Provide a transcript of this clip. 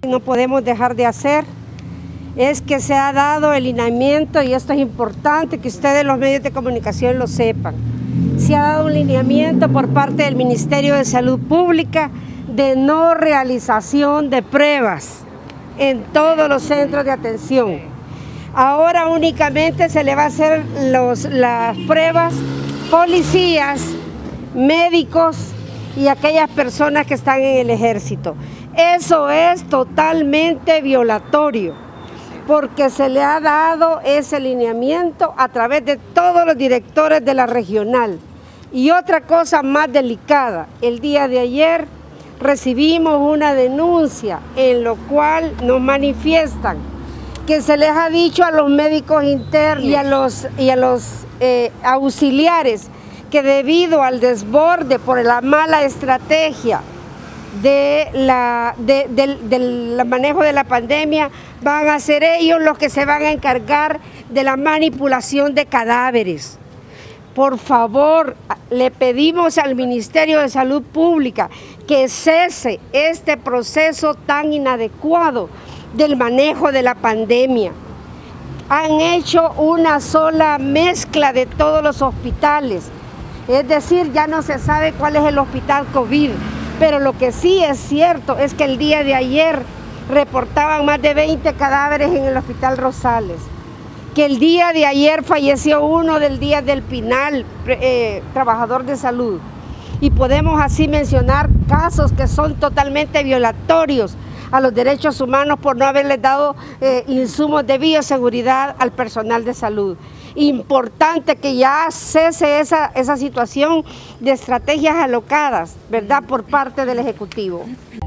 No podemos dejar de hacer es que se ha dado el lineamiento, y esto es importante que ustedes los medios de comunicación lo sepan. Se ha dado un lineamiento por parte del Ministerio de Salud Pública de no realización de pruebas en todos los centros de atención. Ahora únicamente se le va a hacer las pruebas policías, médicos y aquellas personas que están en el ejército. Eso es totalmente violatorio, porque se le ha dado ese lineamiento a través de todos los directores de la regional. Y otra cosa más delicada, el día de ayer recibimos una denuncia en lo cual nos manifiestan que se les ha dicho a los médicos internos y a los auxiliares que debido al desborde por la mala estrategia del manejo de la pandemia, van a ser ellos los que se van a encargar de la manipulación de cadáveres. Por favor, le pedimos al Ministerio de Salud Pública que cese este proceso tan inadecuado del manejo de la pandemia. Han hecho una sola mezcla de todos los hospitales, es decir, ya no se sabe cuál es el hospital COVID, pero lo que sí es cierto es que el día de ayer reportaban más de 20 cadáveres en el Hospital Rosales, que el día de ayer falleció uno del Día del Pinal, trabajador de salud, y podemos así mencionar casos que son totalmente violatorios a los derechos humanos por no haberles dado insumos de bioseguridad al personal de salud. Importante que ya cese esa situación de estrategias alocadas, ¿verdad?, por parte del Ejecutivo.